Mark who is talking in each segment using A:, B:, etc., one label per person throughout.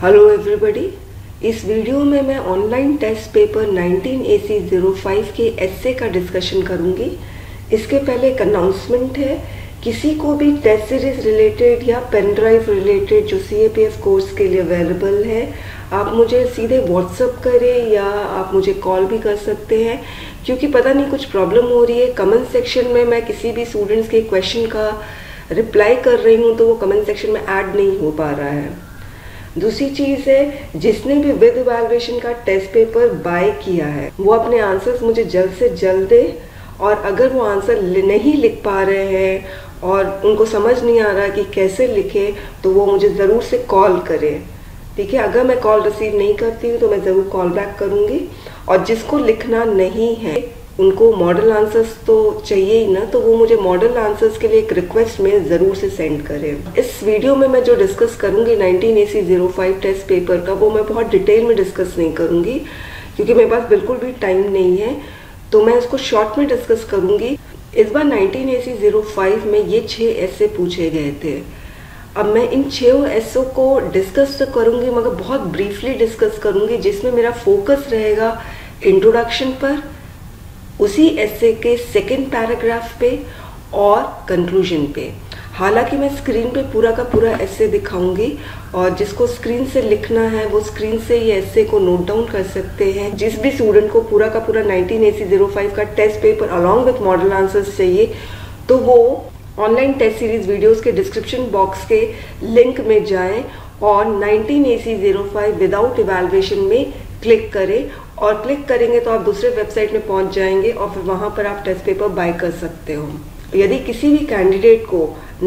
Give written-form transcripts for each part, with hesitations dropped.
A: Hello everybody, इस video में मैं ऑनलाइन टेस्ट पेपर 19AC05 के एस्से का डिस्कशन करूंगी। इसके पहले एक अनाउंसमेंट है, किसी को भी टेस्ट सीरीज रिलेटेड या पेन ड्राइव रिलेटेड जो CAPF कोर्स के लिए अवेलेबल है, आप मुझे सीधे व्हाट्सअप करें या आप मुझे कॉल भी कर सकते हैं। क्योंकि पता नहीं कुछ प्रॉब्लम हो रही है, कमेंट सेक्शन में मैं किसी भी स्टूडेंट्स के क्वेश्चन का रिप्लाई कर रही हूँ तो वो कमेंट सेक्शन में ऐड नहीं हो पा रहा है। दूसरी चीज़ है, जिसने भी विद इवैल्यूएशन का टेस्ट पेपर बाय किया है वो अपने आंसर्स मुझे जल्द से जल्द दे, और अगर वो आंसर नहीं लिख पा रहे हैं और उनको समझ नहीं आ रहा कि कैसे लिखे तो वो मुझे ज़रूर से कॉल करें। ठीक है, अगर मैं कॉल रिसीव नहीं करती हूँ तो मैं ज़रूर कॉल बैक करूँगी। और जिसको लिखना नहीं है उनको मॉडल आंसर्स तो चाहिए ही ना, तो वो मुझे मॉडल आंसर्स के लिए एक रिक्वेस्ट में ज़रूर से सेंड करें। इस वीडियो में मैं जो डिस्कस करूँगी 19AC05 टेस्ट पेपर का, वो मैं बहुत डिटेल में डिस्कस नहीं करूँगी क्योंकि मेरे पास बिल्कुल भी टाइम नहीं है, तो मैं इसको शॉर्ट में डिस्कस करूँगी। इस बार 19AC05 में ये 6 एस्से पूछे गए थे। अब मैं इन 6 एस्सों को डिस्कस तो करूँगी मगर बहुत ब्रीफली डिस्कस करूँगी, जिसमें मेरा फोकस रहेगा इंट्रोडक्शन पर, उसी एस्से के सेकंड पैराग्राफ पे और कंक्लूजन पे। हालांकि मैं स्क्रीन पे पूरा का पूरा एस्से दिखाऊंगी और जिसको स्क्रीन से लिखना है वो स्क्रीन से ये एस्से को नोट डाउन कर सकते हैं। जिस भी स्टूडेंट को पूरा का पूरा 19AC05 का test paper along with model answers चाहिए तो वो ऑनलाइन टेस्ट सीरीज वीडियोस के डिस्क्रिप्शन बॉक्स के लिंक में जाएं और 19AC05 विदाउट इवैल्यूएशन में क्लिक करें, और क्लिक करेंगे तो आप दूसरे वेबसाइट में पहुंच जाएंगे और फिर वहां पर आप टेस्ट पेपर बाय कर सकते हो। यदि किसी भी कैंडिडेट को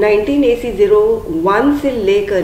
A: 19AC01 से लेकर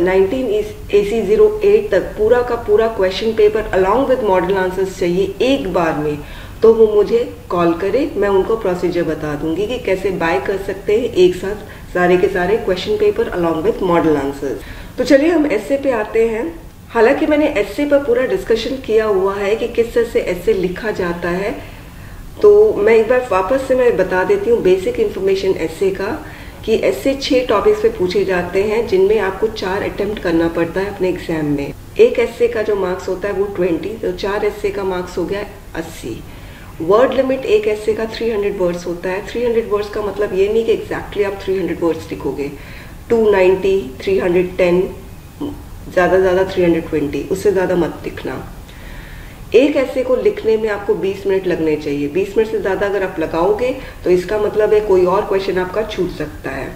A: 19AC08 तक पूरा का पूरा question paper along with model answers चाहिए एक बार में, तो वो मुझे कॉल करे, मैं उनको प्रोसीजर बता दूंगी कि कैसे बाय कर सकते हैं एक साथ सारे के सारे question paper along with model answers. तो चलिए हम एस्से पे आते हैं। हालांकि मैंने एस्से पर पूरा डिस्कशन किया हुआ है कि किस तरह से एस्से लिखा जाता है, तो मैं एक बार वापस से मैं बता देती हूँ बेसिक इन्फॉर्मेशन एस्से का, कि एस्से 6 टॉपिक्स पे पूछे जाते हैं जिनमें आपको 4 अटेम्प्ट करना पड़ता है अपने एग्जाम में। एक एस्से का जो मार्क्स होता है वो 20, तो 4 एस्से का मार्क्स हो गया 80। वर्ड लिमिट एक एस्से का 300 वर्ड्स होता है। 300 वर्ड्स का मतलब ये नहीं कि एग्जैक्टली आप 300 वर्ड्स लिखोगे। 290, 310, ज़्यादा 320, उससे ज़्यादा मत लिखना। एक एस्से को लिखने में आपको 20 मिनट लगने चाहिए। 20 मिनट से ज़्यादा अगर आप लगाओगे तो इसका मतलब है कोई और क्वेश्चन आपका छूट सकता है।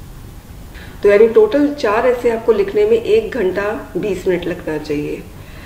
A: तो यानी टोटल 4 एस्से आपको लिखने में 1 घंटा 20 मिनट लगना चाहिए।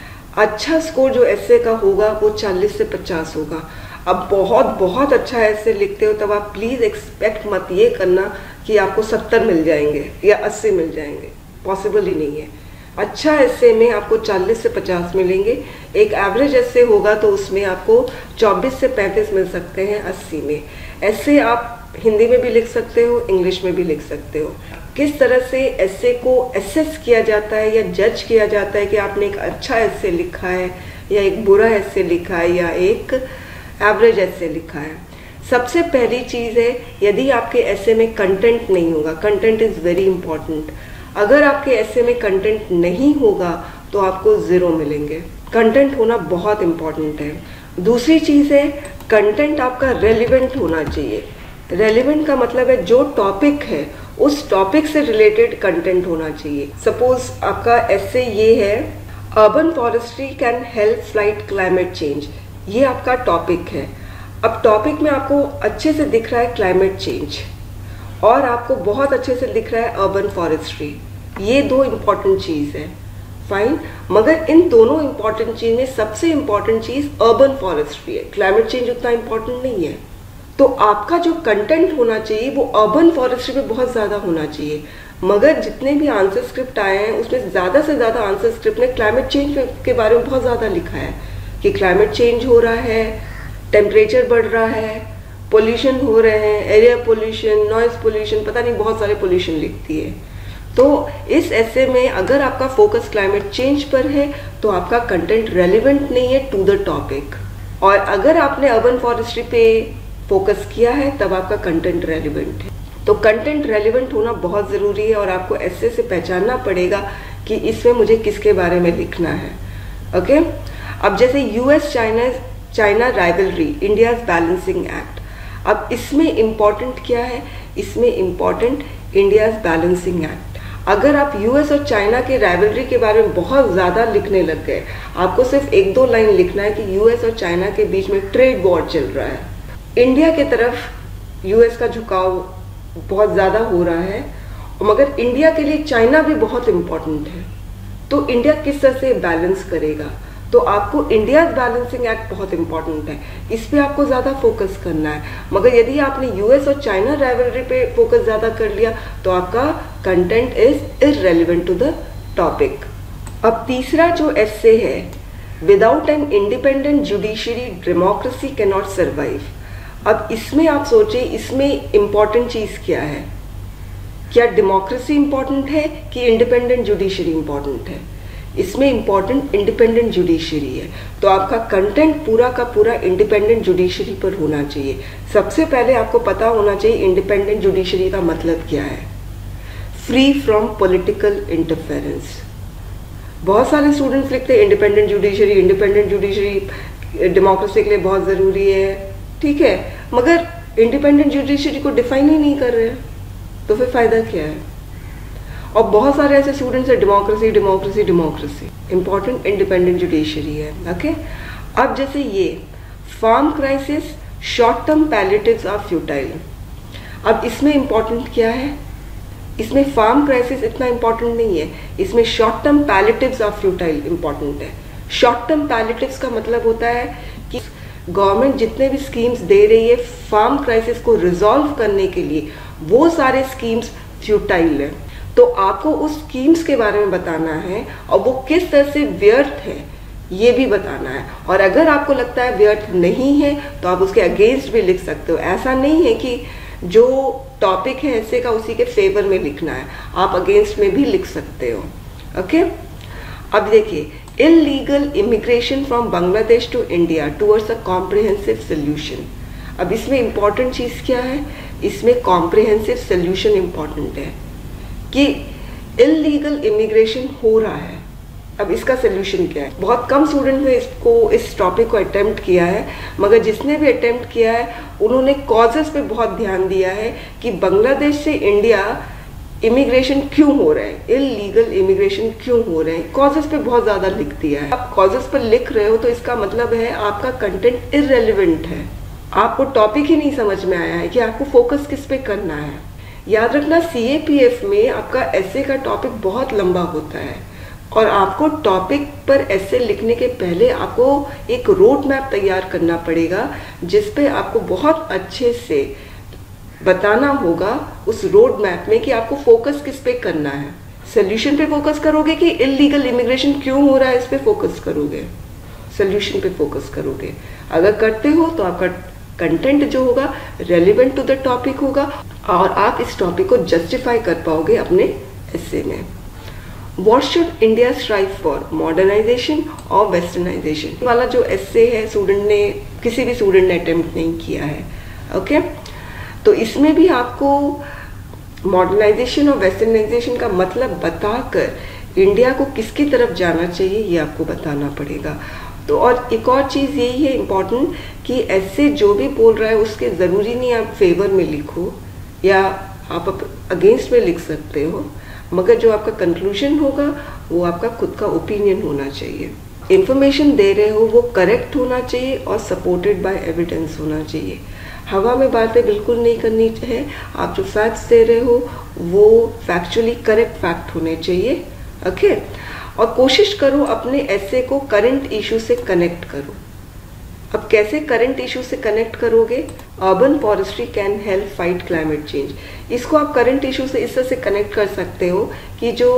A: अच्छा स्कोर जो एस्से का होगा वो 40 से 50 होगा। अब बहुत अच्छा एस्से लिखते हो तब आप प्लीज़ एक्सपेक्ट मत ये करना कि आपको 70 मिल जाएंगे या 80 मिल जाएंगे, पॉसिबल ही नहीं है। अच्छा एस्से में आपको 40 से 50 मिलेंगे। एक एवरेज एस्से होगा तो उसमें आपको 24 से 35 मिल सकते हैं 80 में। एस्से आप हिंदी में भी लिख सकते हो, इंग्लिश में भी लिख सकते हो। किस तरह से एस्से को एसेस किया जाता है या जज किया जाता है कि आपने एक अच्छा एस्से लिखा है या एक बुरा एस्से लिखा है या एक एवरेज एस्से लिखा है। सबसे पहली चीज़ है, यदि आपके एस्से में कंटेंट नहीं होगा, कंटेंट इज़ वेरी इंपॉर्टेंट। अगर आपके एस्से में कंटेंट नहीं होगा तो आपको 0 मिलेंगे। कंटेंट होना बहुत इंपॉर्टेंट है। दूसरी चीज़ है, कंटेंट आपका रेलिवेंट होना चाहिए। रेलिवेंट का मतलब है जो टॉपिक है उस टॉपिक से रिलेटेड कंटेंट होना चाहिए। सपोज आपका एस्से ये है, urban forestry can help fight climate change, ये आपका टॉपिक है। अब टॉपिक में आपको अच्छे से दिख रहा है क्लाइमेट चेंज और आपको बहुत अच्छे से दिख रहा है अर्बन फॉरेस्ट्री, ये 2 इम्पॉर्टेंट चीज़ है, फाइन। मगर इन दोनों इम्पॉर्टेंट चीज़ में सबसे इम्पॉर्टेंट चीज़ अर्बन फॉरेस्ट्री है, क्लाइमेट चेंज उतना इम्पॉर्टेंट नहीं है। तो आपका जो कंटेंट होना चाहिए वो अर्बन फॉरेस्ट्री पे बहुत ज़्यादा होना चाहिए। मगर जितने भी आंसर स्क्रिप्ट आए हैं उसमें ज़्यादा से ज़्यादा आंसर स्क्रिप्ट ने क्लाइमेट चेंज के बारे में बहुत ज़्यादा लिखा है कि क्लाइमेट चेंज हो रहा है, टेम्परेचर बढ़ रहा है, पोल्यूशन हो रहे हैं, एरिया पोल्यूशन, नॉइज पोल्यूशन, पता नहीं बहुत सारे पोल्यूशन लिखती है। तो इस एस्से में अगर आपका फोकस क्लाइमेट चेंज पर है तो आपका कंटेंट रेलिवेंट नहीं है टू द टॉपिक, और अगर आपने अर्बन फॉरेस्ट्री पे फोकस किया है तब आपका कंटेंट रेलिवेंट है। तो कंटेंट रेलिवेंट होना बहुत ज़रूरी है और आपको एस्से से पहचानना पड़ेगा कि इसमें मुझे किसके बारे में लिखना है। ओके, अब जैसे US China rivalry, India's balancing act. अब इसमें इम्पॉर्टेंट क्या है? इसमें इम्पॉर्टेंट इंडियाज बैलेंसिंग एक्ट। अगर आप यूएस और चाइना के राइवलरी के बारे में बहुत ज़्यादा लिखने लग गए, आपको सिर्फ 1-2 लाइन लिखना है कि यूएस और चाइना के बीच में ट्रेड वॉर चल रहा है, इंडिया के तरफ यूएस का झुकाव बहुत ज़्यादा हो रहा है, मगर इंडिया के लिए चाइना भी बहुत इम्पोर्टेंट है, तो इंडिया किस तरह से बैलेंस करेगा? तो आपको इंडियाज बैलेंसिंग एक्ट बहुत इंपॉर्टेंट है, इस पे आपको ज़्यादा फोकस करना है। मगर यदि आपने यूएस और चाइना राइवलरी पे फोकस ज़्यादा कर लिया तो आपका content is irrelevant to the topic. अब तीसरा जो एस्से है, without an independent judiciary democracy can not survive. अब इसमें आप सोचिए, इसमें इम्पॉर्टेंट चीज़ क्या है? क्या डेमोक्रेसी इंपॉर्टेंट है कि इंडिपेंडेंट जुडिशरी इंपॉर्टेंट है? इसमें इंपॉर्टेंट इंडिपेंडेंट जुडिशरी है, तो आपका कंटेंट पूरा का पूरा इंडिपेंडेंट जुडिशरी पर होना चाहिए। सबसे पहले आपको पता होना चाहिए इंडिपेंडेंट जुडिशरी का मतलब क्या है। Free from political interference. बहुत सारे स्टूडेंट्स लिखते हैं इंडिपेंडेंट जुडिशरी डेमोक्रेसी के लिए बहुत ज़रूरी है, ठीक है, मगर इंडिपेंडेंट जुडिशरी को डिफाइन ही नहीं कर रहे हैं, तो फिर फ़ायदा क्या है? और बहुत सारे ऐसे स्टूडेंट्स हैं डेमोक्रेसी इंपॉर्टेंट इंडिपेंडेंट जुडिशरी है। ओके, अब जैसे ये farm crisis, short term palliatives are futile. अब इसमें इंपॉर्टेंट क्या है? इसमें फार्म क्राइसिस इतना इंपॉर्टेंट नहीं है, इसमें short term palliatives are futile important है। शॉर्ट टर्म पैलेटिव्स का मतलब होता है कि गवर्नमेंट जितने भी स्कीम्स दे रही है फार्म क्राइसिस को रिजॉल्व करने के लिए, वो सारे स्कीम्स फ्यूटाइल है। तो आपको उस स्कीम्स के बारे में बताना है और वो किस तरह से व्यर्थ है ये भी बताना है। और अगर आपको लगता है व्यर्थ नहीं है तो आप उसके अगेंस्ट भी लिख सकते हो। ऐसा नहीं है कि जो टॉपिक है ऐसे का उसी के फेवर में लिखना है, आप अगेंस्ट में भी लिख सकते हो। ओके, अब देखिए, illegal immigration from Bangladesh to India towards a comprehensive solution. अब इसमें इंपॉर्टेंट चीज़ क्या है? इसमें कॉम्प्रिहेंसिव सोल्यूशन इंपॉर्टेंट है कि इलीगल इमिग्रेशन हो रहा है, अब इसका सोल्यूशन क्या है? बहुत कम स्टूडेंट ने इस टॉपिक को अटेम्प्ट किया है, मगर जिसने भी अटेम्प्ट किया है उन्होंने कॉजेस पे बहुत ध्यान दिया है कि बांग्लादेश से इंडिया इमिग्रेशन क्यों हो रहा है, इलीगल इमिग्रेशन क्यों हो रहे हैं, कॉजेस पे बहुत ज़्यादा लिख दिया है। आप कॉजेस पर लिख रहे हो तो इसका मतलब है आपका कंटेंट इररेलेवेंट है, आपको टॉपिक ही नहीं समझ में आया है कि आपको फोकस किस पे करना है। याद रखना, CAPF में आपका एस्से का टॉपिक बहुत लंबा होता है और आपको टॉपिक पर एस्से लिखने के पहले आपको एक रोड मैप तैयार करना पड़ेगा, जिस पे आपको बहुत अच्छे से बताना होगा उस रोड मैप में कि आपको फोकस किस पे करना है। सोल्यूशन पे फोकस करोगे कि इलीगल इमिग्रेशन क्यों हो रहा है इस पे फोकस करोगे? सोल्यूशन पे फोकस करोगे। अगर करते हो तो आपका कंटेंट जो होगा रेलिवेंट टू द टॉपिक होगा और आप इस टॉपिक को जस्टिफाई कर पाओगे अपने एस्से में। What should India strive for? Modernisation और वेस्टर्नाइजेशन वाला जो एस्से है किसी भी स्टूडेंट ने अटेम्प्ट नहीं किया है। ओके, तो इसमें भी आपको मॉडर्नाइजेशन और वेस्टर्नाइजेशन का मतलब बताकर इंडिया को किसकी तरफ जाना चाहिए ये आपको बताना पड़ेगा। तो और एक और चीज़ यही है इम्पॉर्टेंट कि एस्से जो भी बोल रहा है उसके ज़रूरी नहीं आप फेवर में लिखो या आप अगेंस्ट में लिख सकते हो, मगर जो आपका कंक्लूजन होगा वो आपका खुद का ओपिनियन होना चाहिए। इंफॉर्मेशन दे रहे हो वो करेक्ट होना चाहिए और सपोर्टेड बाय एविडेंस होना चाहिए। हवा में बातें बिल्कुल नहीं करनी चाहिए। आप जो फैक्ट्स दे रहे हो वो फैक्चुअली करेक्ट फैक्ट होने चाहिए। ओके, और कोशिश करो अपने एस्से को करंट इशू से कनेक्ट करो। अब कैसे करंट इशू से कनेक्ट करोगे? Urban forestry can help fight climate change. इसको आप करंट इशू से इस तरह से कनेक्ट कर सकते हो कि जो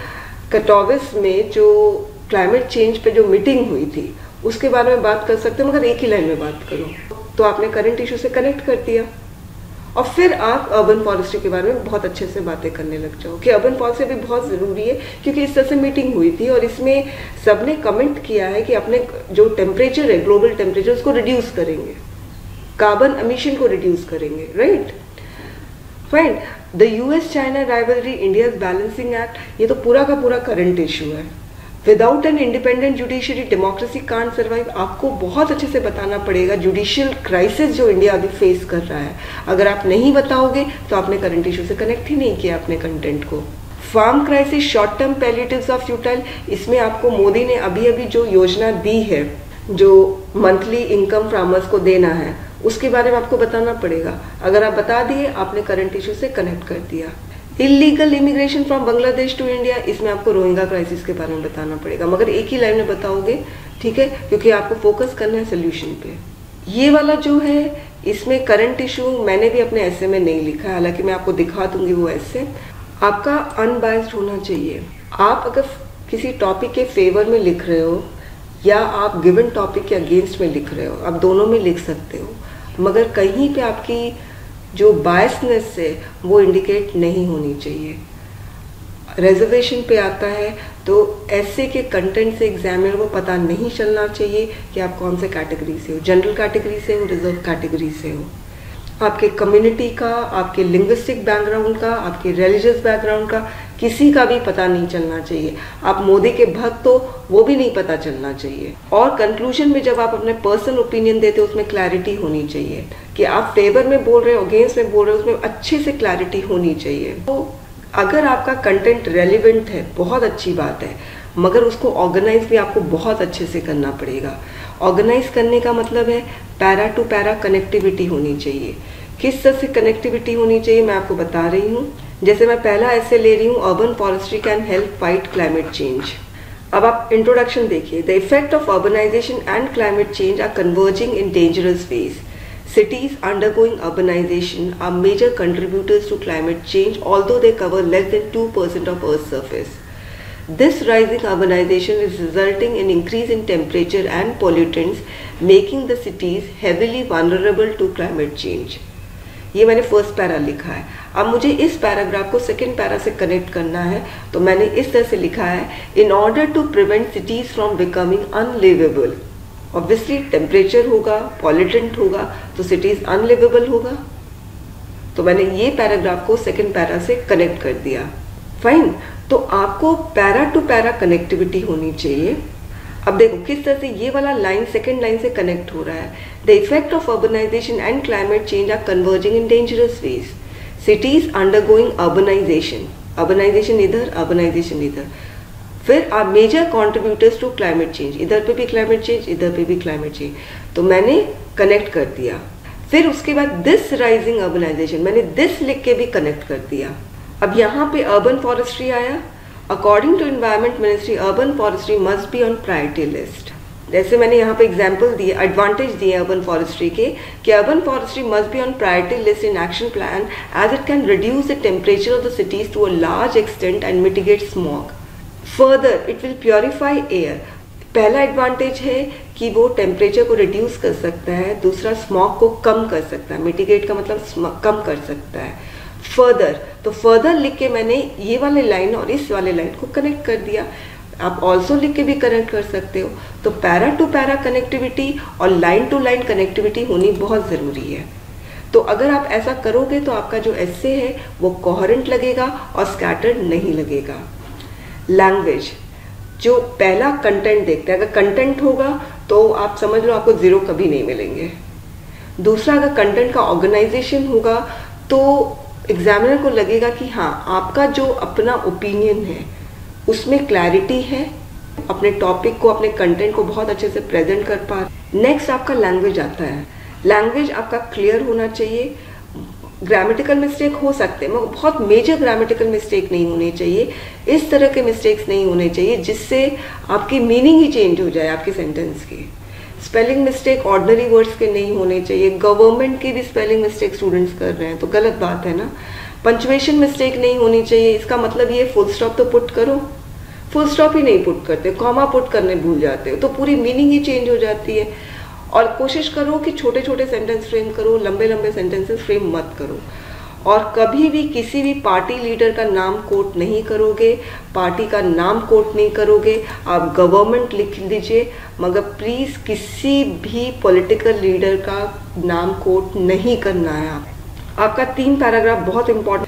A: कटोविस में जो क्लाइमेट चेंज पे जो मीटिंग हुई थी उसके बारे में बात कर सकते हो, मगर एक ही लाइन में बात करो, तो आपने करंट इशू से कनेक्ट कर दिया। और फिर आप अर्बन फॉरेस्ट्री के बारे में बहुत अच्छे से बातें करने लग जाओ कि अर्बन फॉरेस्ट्री भी बहुत ज़रूरी है, क्योंकि इस तरह से मीटिंग हुई थी और इसमें सबने कमेंट किया है कि अपने जो टेम्परेचर है, ग्लोबल टेम्परेचर, उसको रिड्यूस करेंगे, कार्बन एमिशन को रिड्यूस करेंगे, right, fine. The US China rivalry, India's balancing act, ये तो पूरा का पूरा करंट इशू है। Without an independent judiciary democracy can't survive. आपको बहुत अच्छे से बताना पड़ेगा जुडिशियल क्राइसिस जो इंडिया अभी फेस कर रहा है। अगर आप नहीं बताओगे तो आपने करंट इशू से कनेक्ट ही नहीं किया अपने कंटेंट को। Farm crisis, short term palliatives of futile, इसमें आपको मोदी ने अभी अभी जो योजना दी है, जो मंथली इनकम फार्मर्स को देना है, उसके बारे में आपको बताना पड़ेगा। अगर आप बता दिए, आपने करंट इशू से कनेक्ट कर दिया। Illegal immigration from Bangladesh to India, इसमें आपको रोहिंग्या क्राइसिस के बारे में बताना पड़ेगा, मगर एक ही लाइन में बताओगे, ठीक है, क्योंकि आपको फोकस करना है सोल्यूशन पे। ये वाला जो है, इसमें करंट इशू मैंने भी अपने ऐसे में नहीं लिखा है, हालांकि मैं आपको दिखा दूंगी वो ऐसे। आपका अनबायस्ड होना चाहिए। आप अगर किसी टॉपिक के फेवर में लिख रहे हो या आप गिवन टॉपिक के अगेंस्ट में लिख रहे हो, आप दोनों में लिख सकते हो, मगर कहीं पे आपकी जो बायसनेस है वो इंडिकेट नहीं होनी चाहिए। रिजर्वेशन पे आता है तो ऐसे के कंटेंट से एग्जामिनर को पता नहीं चलना चाहिए कि आप कौन से कैटेगरी से हो, जनरल कैटेगरी से हो, रिजर्व कैटेगरी से हो। आपके कम्युनिटी का, आपके लिंग्विस्टिक बैकग्राउंड का, आपके रिलीजियस बैकग्राउंड का किसी का भी पता नहीं चलना चाहिए। आप मोदी के भक्त हो, वो भी नहीं पता चलना चाहिए। और कंक्लूजन में जब आप अपने पर्सनल ओपिनियन देते हो, उसमें क्लैरिटी होनी चाहिए कि आप फेवर में बोल रहे हो, अगेंस्ट में बोल रहे हो, उसमें अच्छे से क्लैरिटी होनी चाहिए। तो अगर आपका कंटेंट रेलिवेंट है, बहुत अच्छी बात है, मगर उसको ऑर्गेनाइज भी आपको बहुत अच्छे से करना पड़ेगा। ऑर्गेनाइज करने का मतलब है पैरा टू पैरा कनेक्टिविटी होनी चाहिए। किस तरह से कनेक्टिविटी होनी चाहिए मैं आपको बता रही हूँ। जैसे मैं पहला ऐसे ले रही हूँ, urban forestry can help fight climate change. अब आप इंट्रोडक्शन देखिए। The effect of urbanisation and climate change are converging in dangerous ways. Cities undergoing urbanization are major contributors to climate change, although they cover less than 2% of Earth's surface. This rising urbanization is resulting in increase in temperature and pollutants, making the cities heavily vulnerable to climate change. ये मैंने first para लिखा है। अब मुझे इस paragraph को second para से connect करना है, तो मैंने इस तरह से लिखा है, in order to prevent cities from becoming unliveable. Obviously temperature होगा, पॉल्यूटेंट होगा, तो सिटीज अनलिवेबल होगा। तो मैंने ये पैराग्राफ को सेकंड पैरा से कनेक्ट कर दिया। फाइन, तो आपको पैरा टू पैरा कनेक्टिविटी होनी चाहिए। अब देखो किस तरह से ये वाला लाइन सेकंड लाइन से कनेक्ट हो रहा है। The effect of urbanisation and climate change are converging in dangerous ways. Cities undergoing urbanisation, urbanisation इधर, अर्बनाइजेशन इधर, फिर are major contributors to climate change, इधर पे भी क्लाइमेट चेंज, इधर पे भी क्लाइमेट चेंज। तो मैंने कनेक्ट कर दिया। फिर उसके बाद दिस राइजिंग अर्बनाइजेशन, मैंने दिस लिख के भी कनेक्ट कर दिया। अब यहाँ पे अर्बन फॉरेस्ट्री आया। According to environment ministry, urban forestry must be on priority list. जैसे मैंने यहाँ पे एग्जाम्पल दिए, एडवांटेज दिए अर्बन फॉरेस्ट्री के, कि urban forestry must be on priority list in action plan as it can reduce the temperature of the cities to a large extent and mitigate smog. Further it will purify air. पहला advantage है कि वो temperature को reduce कर सकता है, दूसरा smog को कम कर सकता है। मिटिगेट का मतलब कम कर सकता है। फर्दर, तो फर्दर लिख के मैंने ये वाले लाइन और इस वाले लाइन को कनेक्ट कर दिया। आप ऑल्सो लिख के भी कनेक्ट कर सकते हो। तो पैरा टू पैरा कनेक्टिविटी और लाइन टू लाइन कनेक्टिविटी होनी बहुत ज़रूरी है। तो अगर आप ऐसा करोगे तो आपका जो एस्से है वो कोहेरेंट लगेगा और स्कैटर्ड नहीं लगेगा। लैंग्वेज, जो पहला कंटेंट देखते हैं, अगर कंटेंट होगा तो आप समझ लो आपको 0 कभी नहीं मिलेंगे। दूसरा, अगर कंटेंट का ऑर्गेनाइजेशन होगा तो एग्जामिनर को लगेगा कि हाँ, आपका जो अपना ओपिनियन है उसमें क्लैरिटी है, अपने टॉपिक को, अपने कंटेंट को बहुत अच्छे से प्रेजेंट कर पा रहे। नेक्स्ट आपका लैंग्वेज आता है। लैंग्वेज आपका क्लियर होना चाहिए। ग्रामेटिकल मिस्टेक हो सकते हैं मगर बहुत मेजर ग्रामेटिकल मिस्टेक नहीं होने चाहिए। इस तरह के मिस्टेक्स नहीं होने चाहिए जिससे आपकी मीनिंग ही चेंज हो जाए आपके सेंटेंस की। स्पेलिंग मिस्टेक ऑर्डिनरी वर्ड्स के नहीं होने चाहिए। गवर्नमेंट की भी स्पेलिंग मिस्टेक स्टूडेंट्स कर रहे हैं तो गलत बात है ना। पंचुएशन मिस्टेक नहीं होनी चाहिए। इसका मतलब ये फुल स्टॉप तो पुट करो, फुल स्टॉप ही नहीं पुट करते, कॉमा पुट करने भूल जाते हो तो पूरी मीनिंग ही चेंज हो जाती है। और कोशिश करो कि छोटे छोटे सेंटेंस फ्रेम करो, लंबे लंबे सेंटेंसेस फ्रेम मत करो। और कभी भी किसी भी पार्टी लीडर का नाम कोट नहीं करोगे, पार्टी का नाम कोट नहीं करोगे। आप गवर्नमेंट लिख लीजिए मगर प्लीज़ किसी भी पॉलिटिकल लीडर का नाम कोट नहीं करना है। आपका 3 पैराग्राफ बहुत इंपॉर्टेंट।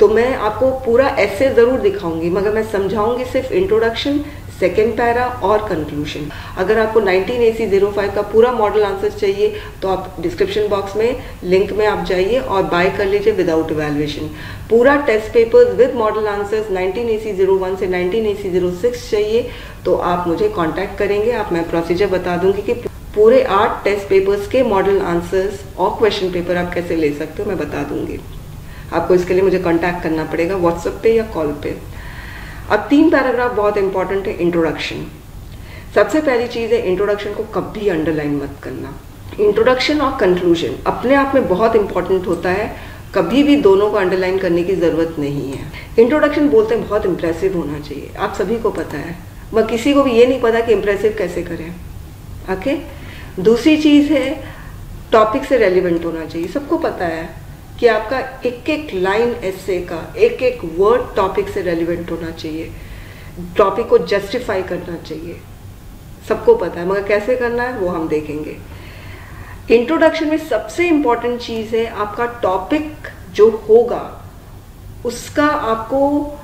A: तो मैं आपको पूरा ऐसे ज़रूर दिखाऊंगी, मगर मैं समझाऊंगी सिर्फ इंट्रोडक्शन, सेकेंड पैरा और कंक्लूजन। अगर आपको 19AC05 का पूरा मॉडल आंसर्स चाहिए तो आप डिस्क्रिप्शन बॉक्स में लिंक में आप जाइए और बाय कर लीजिए विदाउट इवैल्यूएशन। पूरा test papers with model answers 19AC01 से 19AC06 चाहिए तो आप मुझे कांटेक्ट करेंगे। आप मैं प्रोसीजर बता दूंगी कि पूरे 8 टेस्ट पेपर्स के मॉडल आंसर्स और क्वेश्चन पेपर आप कैसे ले सकते हो, मैं बता दूंगी। आपको इसके लिए मुझे कांटेक्ट करना पड़ेगा व्हाट्सएप पे या कॉल पे। अब 3 पैराग्राफ बहुत इंपॉर्टेंट है। इंट्रोडक्शन सबसे पहली चीज़ है, इंट्रोडक्शन को कभी अंडरलाइन मत करना। इंट्रोडक्शन और कंक्लूजन अपने आप में बहुत इंपॉर्टेंट होता है, कभी भी दोनों को अंडरलाइन करने की ज़रूरत नहीं है। इंट्रोडक्शन बोलते हैं बहुत इंप्रेसिव होना चाहिए, आप सभी को पता है, मगर किसी को भी ये नहीं पता कि इंप्रेसिव कैसे करें। ओके, दूसरी चीज़ है टॉपिक से रेलिवेंट होना चाहिए। सबको पता है कि आपका एक एक लाइन एसे का एक एक वर्ड टॉपिक से रेलिवेंट होना चाहिए, टॉपिक को जस्टिफाई करना चाहिए, सबको पता है, मगर कैसे करना है वो हम देखेंगे। इंट्रोडक्शन में सबसे इंपॉर्टेंट चीज़ है आपका टॉपिक जो होगा उसका आपको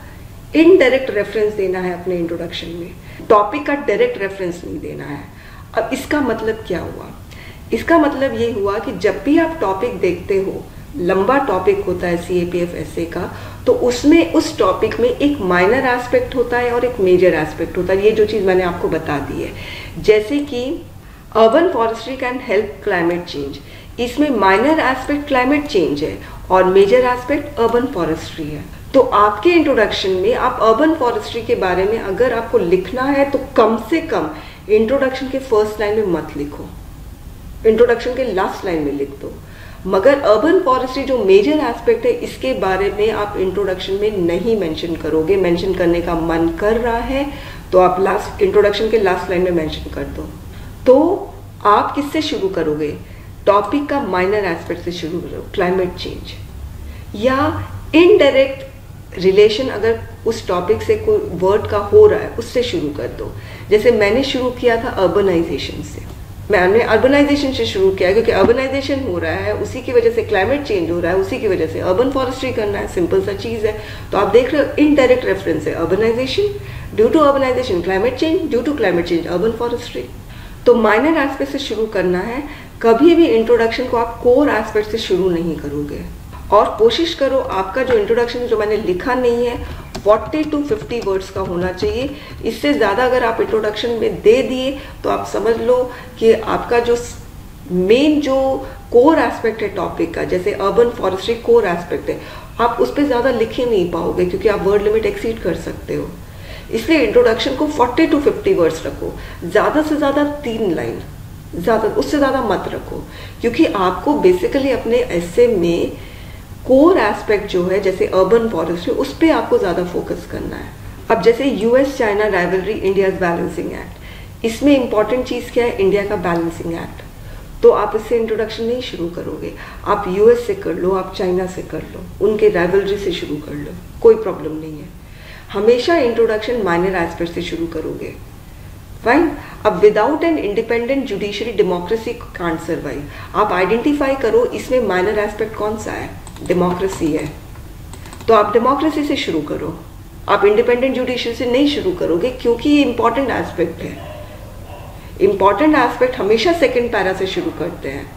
A: इनडायरेक्ट रेफरेंस देना है अपने इंट्रोडक्शन में, टॉपिक का डायरेक्ट रेफरेंस नहीं देना है। अब इसका मतलब क्या हुआ? इसका मतलब ये हुआ कि जब भी आप टॉपिक देखते हो, लंबा टॉपिक होता है CAPF एसए का, तो उसमें उस टॉपिक में एक माइनर एस्पेक्ट होता है और एक मेजर एस्पेक्ट होता है। ये जो चीज़ मैंने आपको बता दी है, जैसे कि urban forestry can help climate change, इसमें माइनर एस्पेक्ट क्लाइमेट चेंज है और मेजर एस्पेक्ट अर्बन फॉरेस्ट्री है। तो आपके इंट्रोडक्शन में आप अर्बन फॉरेस्ट्री के बारे में अगर आपको लिखना है तो कम से कम इंट्रोडक्शन के फर्स्ट लाइन में मत लिखो, इंट्रोडक्शन के लास्ट लाइन में लिख दो। मगर अर्बन फॉरेस्ट्री जो मेजर एस्पेक्ट है इसके बारे में आप इंट्रोडक्शन में नहीं मेंशन करोगे। मेंशन करने का मन कर रहा है तो आप लास्ट इंट्रोडक्शन के लास्ट लाइन में मेंशन कर दो। तो आप किससे शुरू करोगे? टॉपिक का माइनर एस्पेक्ट से शुरू करो, क्लाइमेट चेंज, या इनडायरेक्ट रिलेशन अगर उस टॉपिक से कोई वर्ड का हो रहा है उससे शुरू कर दो। जैसे मैंने शुरू किया था अर्बनाइजेशन से, मैंने अर्बनाइजेशन से शुरू किया क्योंकि अर्बनाइजेशन हो रहा है, उसी की वजह से क्लाइमेट चेंज हो रहा है, उसी की वजह से अर्बन फॉरेस्ट्री करना है, सिंपल सा चीज़ है। तो आप देख रहे हो इनडायरेक्ट रेफरेंस है, urbanisation, due to urbanisation climate change, due to climate change urban forestry. तो माइनर एस्पेक्ट से शुरू करना है। कभी भी इंट्रोडक्शन को आप कोर एस्पेक्ट से शुरू नहीं करोगे। और कोशिश करो आपका जो इंट्रोडक्शन जो मैंने लिखा नहीं है 40 to 50 वर्ड्स का होना चाहिए। इससे ज़्यादा अगर आप इंट्रोडक्शन में दे दिए तो आप समझ लो कि आपका जो मेन जो कोर एस्पेक्ट है टॉपिक का, जैसे अर्बन फॉरेस्ट्री कोर एस्पेक्ट है, आप उस पर ज़्यादा लिख ही नहीं पाओगे क्योंकि आप वर्ड लिमिट एक्सीड कर सकते हो। इसलिए इंट्रोडक्शन को 40 to 50 वर्ड्स रखो, ज़्यादा से ज़्यादा 3 लाइन, ज़्यादा उससे ज़्यादा मत रखो, क्योंकि आपको बेसिकली अपने एसे में कोर एस्पेक्ट जो है जैसे अर्बन फॉरेस्ट्री उस पर आपको ज़्यादा फोकस करना है। अब जैसे US China rivalry India's balancing act, इसमें इंपॉर्टेंट चीज़ क्या है? इंडिया का बैलेंसिंग एक्ट। तो आप इससे इंट्रोडक्शन नहीं शुरू करोगे, आप US से कर लो, आप चाइना से कर लो, उनके राइवलरी से शुरू कर लो, कोई प्रॉब्लम नहीं है। हमेशा इंट्रोडक्शन माइनर एस्पेक्ट से शुरू करोगे, फाइन। अब without an independent judiciary democracy can't survive. आप आइडेंटिफाई करो इसमें माइनर एस्पेक्ट कौन सा है? डेमोक्रेसी है, तो आप डेमोक्रेसी से शुरू करो। आप इंडिपेंडेंट जुडिशरी से नहीं शुरू करोगे क्योंकि ये इंपॉर्टेंट एस्पेक्ट है। इंपॉर्टेंट एस्पेक्ट हमेशा सेकंड पैरा से शुरू करते हैं,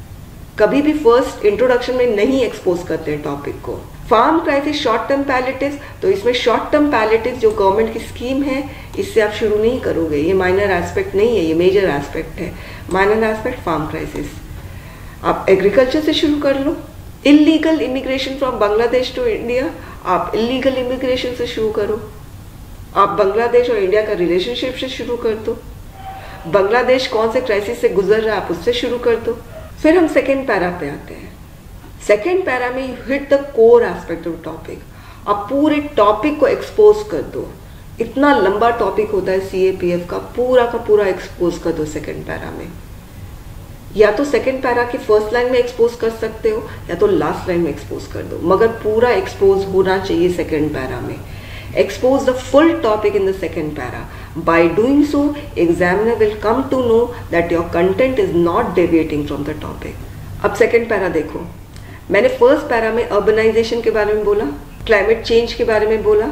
A: कभी भी फर्स्ट इंट्रोडक्शन में नहीं एक्सपोज करते हैं टॉपिक को। Farm crisis short term palliatives, तो इसमें शॉर्ट टर्म पैलेटिव्स जो गवर्नमेंट की स्कीम है इससे आप शुरू नहीं करोगे, ये माइनर एस्पेक्ट नहीं है, ये मेजर एस्पेक्ट है। Minor aspect farm crisis. आप एग्रीकल्चर से शुरू कर लो। Illegal immigration from Bangladesh to India, आप इलीगल इमिग्रेशन से शुरू करो। आप बांग्लादेश और इंडिया का रिलेशनशिप से शुरू कर दो। बांग्लादेश कौन से क्राइसिस से गुजर रहा है आप उससे शुरू कर दो। फिर हम सेकेंड पैरा पे आते हैं। सेकेंड पैरा में hit the core aspect of topic. आप पूरे टॉपिक को एक्सपोज कर दो। इतना लंबा टॉपिक होता है CAPF का पूरा एक्सपोज कर दो सेकेंड पैरा में। या तो सेकेंड पैरा की फर्स्ट लाइन में एक्सपोज कर सकते हो या तो लास्ट लाइन में एक्सपोज कर दो, मगर पूरा एक्सपोज होना चाहिए सेकेंड पैरा में। Expose the full topic in the second para. By doing so, examiner will come to know that your content is not deviating from the topic. अब second para देखो, मैंने first para में urbanization के बारे में बोला, climate change के बारे में बोला,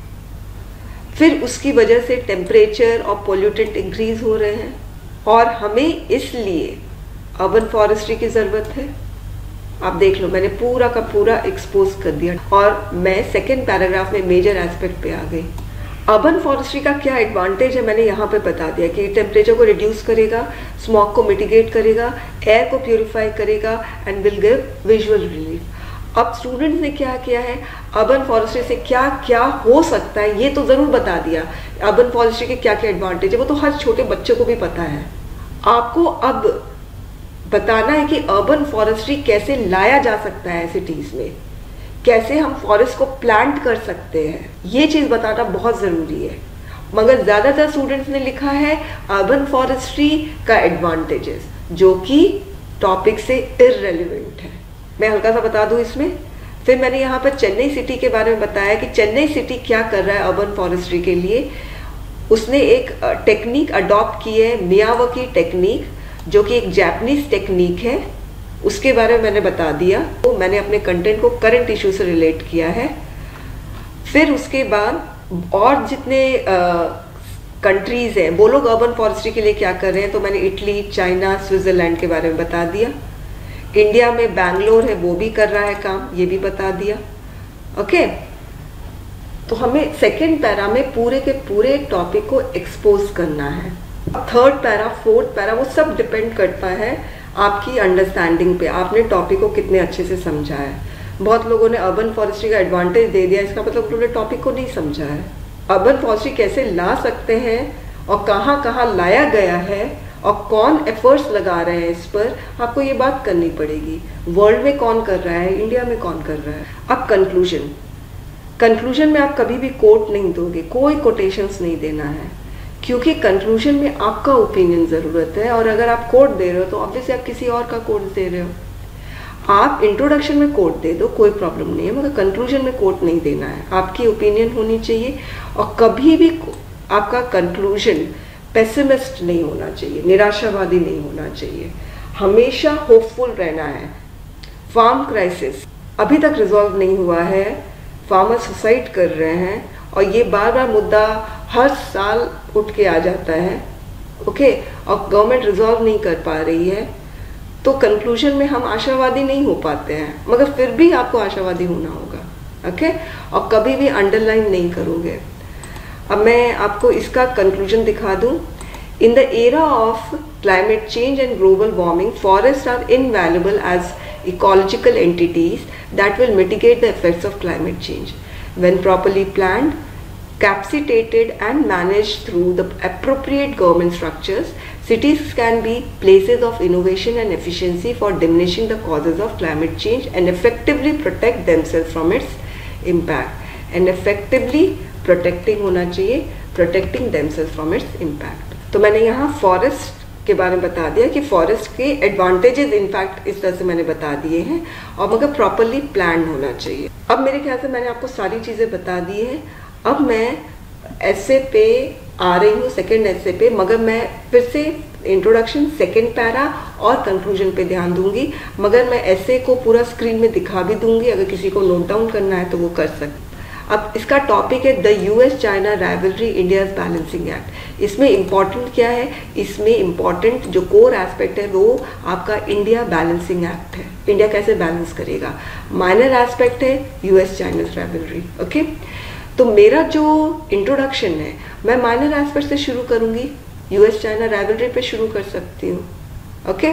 A: फिर उसकी वजह से टेम्परेचर और पोल्यूटेंट इंक्रीज हो रहे हैं और हमें इसलिए अर्बन फॉरेस्ट्री की ज़रूरत है। आप देख लो, मैंने पूरा का पूरा एक्सपोज कर दिया और मैं सेकेंड पैराग्राफ में मेजर एस्पेक्ट पे आ गई। अर्बन फॉरेस्ट्री का क्या एडवांटेज है मैंने यहाँ पे बता दिया कि टेम्परेचर को रिड्यूस करेगा, स्मॉग को मिटिगेट करेगा, एयर को प्यूरिफाई करेगा and will give visual relief. अब स्टूडेंट्स ने क्या किया है, अर्बन फॉरेस्ट्री से क्या क्या हो सकता है ये तो ज़रूर बता दिया। अर्बन फॉरेस्ट्री के क्या क्या एडवांटेज है वो तो हर छोटे बच्चे को भी पता है। आपको अब बताना है कि अर्बन फॉरेस्ट्री कैसे लाया जा सकता है सिटीज में, कैसे हम फॉरेस्ट को प्लांट कर सकते हैं, ये चीज बताना बहुत जरूरी है। मगर ज्यादातर स्टूडेंट्स ने लिखा है अर्बन फॉरेस्ट्री का एडवांटेजेस, जो कि टॉपिक से इररेलेवेंट है। मैं हल्का सा बता दूं इसमें। फिर मैंने यहाँ पर चेन्नई सिटी के बारे में बताया कि चेन्नई सिटी क्या कर रहा है अर्बन फॉरेस्ट्री के लिए। उसने एक टेक्निक अडॉप्ट की है, मियावाकी टेक्निक, जो कि एक जापानीज टेक्निक है, उसके बारे में मैंने बता दिया। तो मैंने अपने कंटेंट को करंट इशू से रिलेट किया है। फिर उसके बाद और जितने कंट्रीज हैं वो लोग अर्बन फॉरेस्ट्री के लिए क्या कर रहे हैं, तो मैंने इटली, चाइना, स्विट्जरलैंड के बारे में बता दिया। इंडिया में बैंगलोर है वो भी कर रहा है काम, ये भी बता दिया। ओके, तो हमें सेकेंड पैरा में पूरे के पूरे टॉपिक को एक्सपोज करना है। थर्ड पैरा, फोर्थ पैरा, वो सब डिपेंड करता है आपकी अंडरस्टैंडिंग पे, आपने टॉपिक को कितने अच्छे से समझा है। बहुत लोगों ने अर्बन फॉरेस्ट्री का एडवांटेज दे दिया, इसका मतलब उन्होंने टॉपिक को नहीं समझा है। अर्बन फॉरेस्ट्री कैसे ला सकते हैं और कहाँ कहाँ लाया गया है और कौन एफर्ट्स लगा रहे हैं इस पर, आपको ये बात करनी पड़ेगी। वर्ल्ड में कौन कर रहा है, इंडिया में कौन कर रहा है। अब कंक्लूजन में आप कभी भी कोट नहीं दोगे, कोई कोटेशंस नहीं देना है, क्योंकि कंक्लूजन में आपका ओपिनियन ज़रूरत है। और अगर आप कोट दे रहे हो तो ऑब्वियसली आप किसी और का कोट दे रहे हो। आप इंट्रोडक्शन में कोट दे दो, कोई प्रॉब्लम नहीं है, मगर कंक्लूजन में कोट नहीं देना है। आपकी ओपिनियन होनी चाहिए और कभी भी आपका कंक्लूजन पेसिमिस्ट नहीं होना चाहिए, निराशावादी नहीं होना चाहिए, हमेशा होपफुल रहना है। फार्म क्राइसिस अभी तक रिजॉल्व नहीं हुआ है, फार्मर सुसाइड कर रहे हैं और ये बार बार मुद्दा हर साल उठ के आ जाता है। ओके, और गवर्नमेंट रिजॉल्व नहीं कर पा रही है, तो कंक्लूजन में हम आशावादी नहीं हो पाते हैं, मगर फिर भी आपको आशावादी होना होगा। ओके, और कभी भी अंडरलाइन नहीं करोगे। अब मैं आपको इसका कंक्लूजन दिखा दूं। In the era of climate change and global warming, forest are invaluable as ecological entities that will mitigate the effects of climate change. When properly planned, capacitated and managed through the appropriate government structures, cities can be places of innovation and efficiency for diminishing the causes of climate change and effectively protect themselves from its impact. And effectively protecting होना चाहिए, protecting themselves from its impact. तो मैंने यहाँ forest के बारे में बता दिया कि फॉरेस्ट के एडवांटेजेस इनफैक्ट इस तरह से मैंने बता दिए हैं, और मगर प्रॉपरली प्लान होना चाहिए। अब मेरे ख्याल से मैंने आपको सारी चीज़ें बता दी हैं। अब मैं एसे पे आ रही हूँ, सेकंड एसे पे, मगर मैं फिर से इंट्रोडक्शन, सेकंड पैरा और कंक्लूजन पे ध्यान दूंगी, मगर मैं एसे को पूरा स्क्रीन में दिखा भी दूंगी, अगर किसी को नोट डाउन करना है तो वो कर सकते। अब इसका टॉपिक है the US China rivalry India's balancing act. इसमें इम्पॉर्टेंट क्या है, इसमें इम्पॉर्टेंट जो कोर एस्पेक्ट है वो आपका इंडिया बैलेंसिंग एक्ट है। इंडिया कैसे बैलेंस करेगा। माइनर एस्पेक्ट है यूएस चाइनाज राइवलरी। ओके, तो मेरा जो इंट्रोडक्शन है मैं माइनर एस्पेक्ट से शुरू करूंगी, यूएस चाइना राइवलरी पे शुरू कर सकती हूँ। Okay,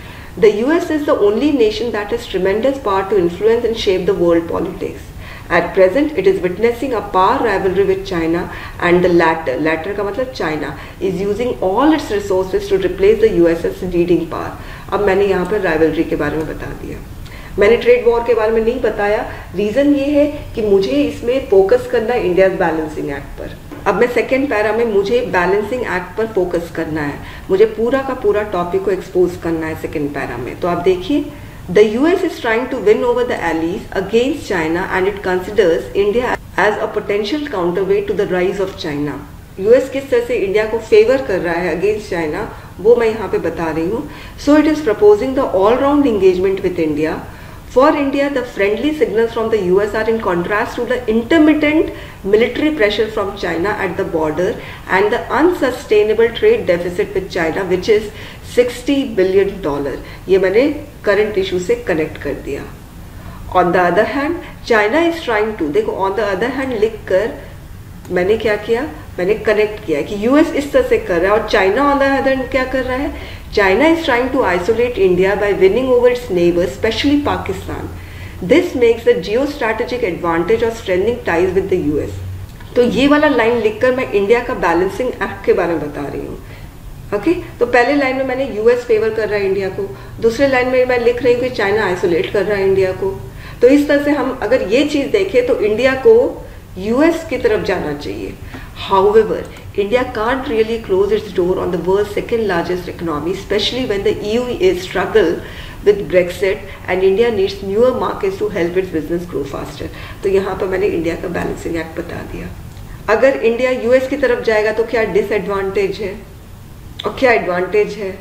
A: the US is the only nation that has tremendous power to influence and shape the world politics. At present, it is witnessing a power rivalry with China, and the latter का मतलब China, is using all its resources to replace the US as leading power. अब मैंने यहाँ पर rivalry के बारे में बता दिया, मैंने ट्रेड वॉर के बारे में नहीं बताया। रीजन ये है कि मुझे इसमें फोकस करना है इंडिया बैलेंसिंग एक्ट पर। अब मैं सेकेंड पैरा में मुझे बैलेंसिंग एक्ट पर फोकस करना है, मुझे पूरा का पूरा टॉपिक को एक्सपोज करना है सेकेंड पैरा में। तो आप देखिए, The US is trying to win over the allies against China, and it considers India as a potential counterweight to the rise of China. US किस तरह से इंडिया को फेवर कर रहा है अगेंस्ट चाइना, वो मैं यहाँ पे बता रही हूँ। So it is proposing the all-round engagement with India For India, the friendly signals from the US are in contrast to the intermittent military pressure from China at the border and the unsustainable trade deficit with China, which is $60 billion. ये मैंने current issue से connect कर दिया. On the other hand, China is trying to, देखो on the other hand लिख कर मैंने क्या किया, मैंने कनेक्ट किया कि यूएस इस तरह से कर रहा है और China on the other hand क्या कर रहा है, China is trying to isolate India by winning over its neighbours specially Pakistan. This makes the geo strategic advantage of strengthening ties with the US. तो ये वाला लाइन लिखकर मैं इंडिया का बैलेंसिंग एक्ट के बारे में बता रही हूँ. ओके तो पहले लाइन में मैंने यूएस फेवर कर रहा है इंडिया को, दूसरे लाइन में मैं लिख रही हूँ कि चाइना आइसोलेट कर रहा है इंडिया को. तो इस तरह से हम अगर ये चीज देखें तो इंडिया को यूएस की तरफ जाना चाहिए. However, India can't really close its door on the world's second largest economy, especially when the EU is struggle with Brexit and India needs newer markets to help its business grow faster. तो यहाँ पर मैंने India का balancing act बता दिया. अगर India US की तरफ जाएगा तो क्या डिसएडवांटेज है और क्या एडवांटेज है,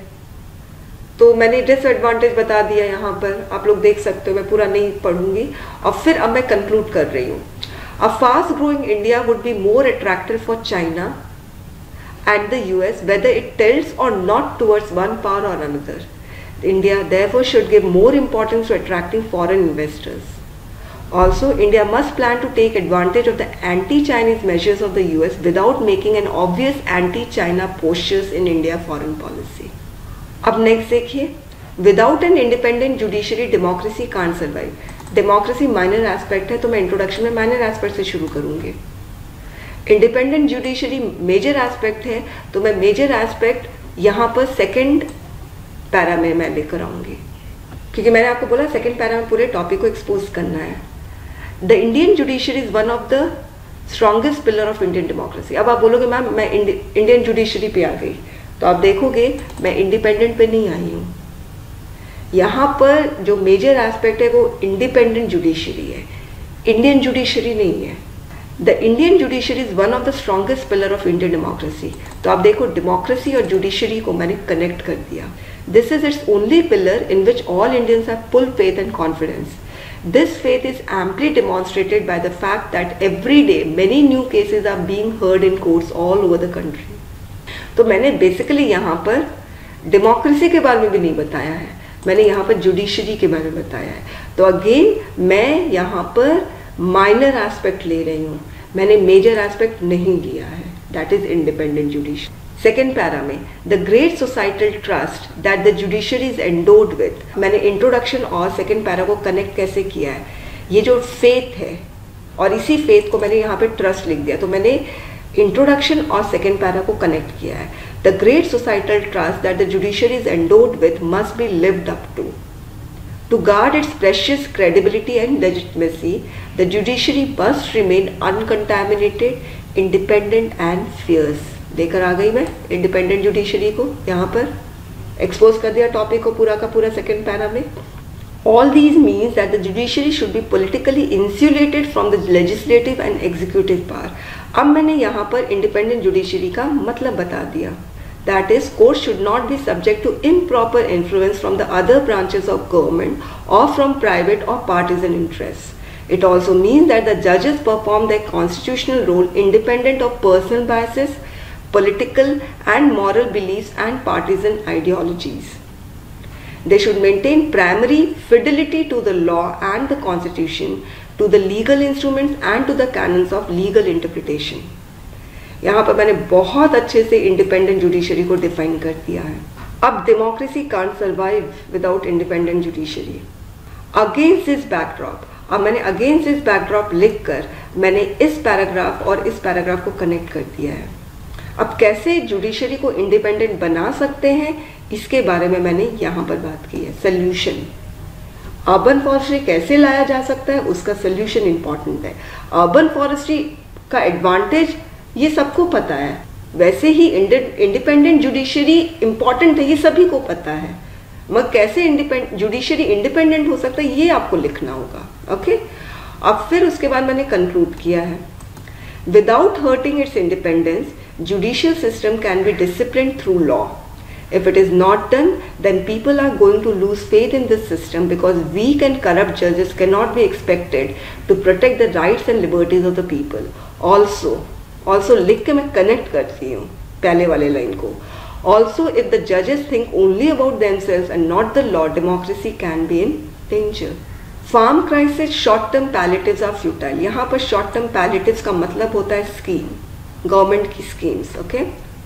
A: तो मैंने डिसएडवांटेज बता दिया यहाँ पर, आप लोग देख सकते हो, मैं पूरा नहीं पढ़ूंगी. और फिर अब मैं कंक्लूड कर रही हूँ. A fast-growing India would be more attractive for China and the US, whether it tilts or not towards one power or another. India therefore should give more importance to attracting foreign investors. Also, India must plan to take advantage of the anti-Chinese measures of the US without making an obvious anti-China postures in India foreign policy. अब next देखिए, without an independent judiciary, democracy can't survive. Democracy minor aspect है तो मैं introduction में minor aspect से शुरू करूंगी. Independent judiciary major aspect है तो मैं मेजर एस्पेक्ट यहाँ पर सेकंड पैरा में मैं लेकर आऊंगी, क्योंकि मैंने आपको बोला सेकंड पैरा में पूरे टॉपिक को एक्सपोज करना है. The Indian judiciary is one of the strongest pillar of Indian democracy. अब आप बोलोगे मैम मैं इंडियन जुडिशरी पे आ गई, तो आप देखोगे मैं इंडिपेंडेंट पे नहीं आई हूँ. यहाँ पर जो मेजर एस्पेक्ट है वो इंडिपेंडेंट जुडिशरी है, इंडियन जुडिशरी नहीं है. The Indian judiciary is one of the strongest pillar of Indian democracy. तो आप देखो डेमोक्रेसी और जुडिशरी को मैंने कनेक्ट कर दिया. This is its only pillar in which all Indians have full faith and confidence. This faith is amply demonstrated by the fact that every day many new cases are being heard in courts all over the country. तो मैंने basically यहाँ पर democracy के बारे में भी नहीं बताया है, मैंने यहाँ पर जुडिशरी के बारे में बताया है. तो अगेन मैं यहाँ पर माइनर एस्पेक्ट ले रही हूँ, मैंने मेजर एस्पेक्ट नहीं लिया है, that is independent judiciary. Second para में the great societal trust that the judiciary is endowed with, मैंने इंट्रोडक्शन और सेकेंड पैरा को कनेक्ट कैसे किया है, ये जो फेथ है और इसी फेथ को मैंने यहाँ पे ट्रस्ट लिख दिया. तो मैंने इंट्रोडक्शन और सेकेंड पैरा को कनेक्ट किया है. The great societal trust that the judiciary is endowed with must be lived up to. To guard its precious credibility and legitimacy, the judiciary must remain uncontaminated, independent and fierce. लेकर आ गई मैं independent judiciary को, यहाँ पर expose कर दिया topic को पूरा का पूरा सेकेंड पैरा में. All these means that the judiciary should be politically insulated from the legislative and executive power. अब मैंने यहाँ पर इंडिपेंडेंट जुडिशरी का मतलब बता दिया. That is, courts should not be subject to improper influence from the other branches of government or from private or partisan interests. It also means that the judges perform their constitutional role independent of personal biases, political and moral beliefs and partisan ideologies. They should maintain primary fidelity to the law and the constitution, to the legal instruments and to the canons of legal interpretation. यहाँ पर मैंने बहुत अच्छे से independent judiciary को define कर दिया है. अब democracy can't survive without independent judiciary. Against this backdrop, अब मैंने अगेंस्ट दिस बैकड्रॉप लिखकर मैंने इस पैराग्राफ और इस पैराग्राफ को कनेक्ट कर दिया है. अब कैसे जुडिशरी को इंडिपेंडेंट बना सकते हैं इसके बारे में मैंने यहाँ पर बात की है. सोल्यूशन, अर्बन फॉरेस्ट्री कैसे लाया जा सकता है उसका सोल्यूशन इंपॉर्टेंट है. अर्बन फॉरेस्ट्री का एडवांटेज ये सबको पता है, वैसे ही इंडिपेंडेंट जुडिशरी इंपॉर्टेंट है ये सभी को पता है, मगर कैसे जुडिशरी इंडिपेंडेंट हो सकता है ये आपको लिखना होगा. ओके अब फिर उसके बाद मैंने कंक्लूड किया है. Without hurting its independence, judicial system can be disciplined through law. If it is not done, then people are going to lose faith in this system because weak and corrupt judges cannot be expected to protect the rights and liberties of the people. Also लिख के मैं connect करती हूँ पहले वाले line को. Also, if the judges think only about themselves and not the law, democracy can be in danger. Farm crisis short term palliatives are futile. यहाँ पर short term palliatives का मतलब होता है स्कीम, गवर्नमेंट की स्कीम्स. ओके,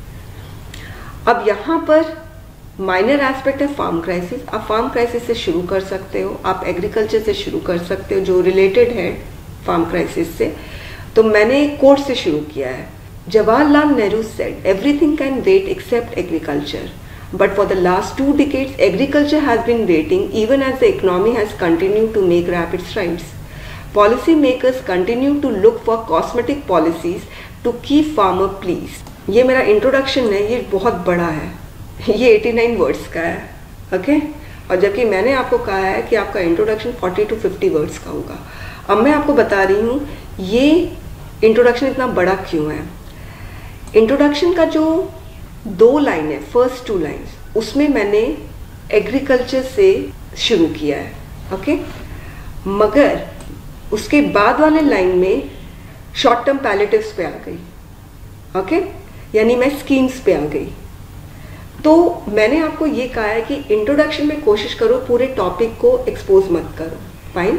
A: अब यहाँ पर माइनर एस्पेक्ट है फार्म क्राइसिस. आप फार्म क्राइसिस से शुरू कर सकते हो, आप एग्रीकल्चर से शुरू कर सकते हो जो रिलेटेड है फार्म क्राइसिस से. तो मैंने कोट से शुरू किया है. Jawaharlal Nehru said everything can wait except agriculture. But for the last 2 decades, agriculture has been waiting even as the economy has continued to make rapid strides. Policy makers continue to look for cosmetic policies to keep farmer pleased. ये मेरा introduction है, ये बहुत बड़ा है, ये 89 words का है. ओके, और जबकि मैंने आपको कहा है कि आपका इंट्रोडक्शन 40 to 50 वर्ड्स का होगा. अब मैं आपको बता रही हूँ ये इंट्रोडक्शन इतना बड़ा क्यों है. इंट्रोडक्शन का जो 2 लाइन है, फर्स्ट 2 लाइन्स, उसमें मैंने एग्रीकल्चर से शुरू किया है. ओके, मगर उसके बाद वाले लाइन में शॉर्ट टर्म पैलेटिव्स पे आ गई. ओके, यानी मैं स्कीम्स पे आ गई. तो मैंने आपको ये कहा है कि इंट्रोडक्शन में कोशिश करो पूरे टॉपिक को एक्सपोज मत करो. फाइन,